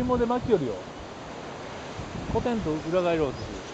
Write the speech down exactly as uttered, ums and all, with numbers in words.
紐で巻きよるよ。コテンと裏返ろうとする。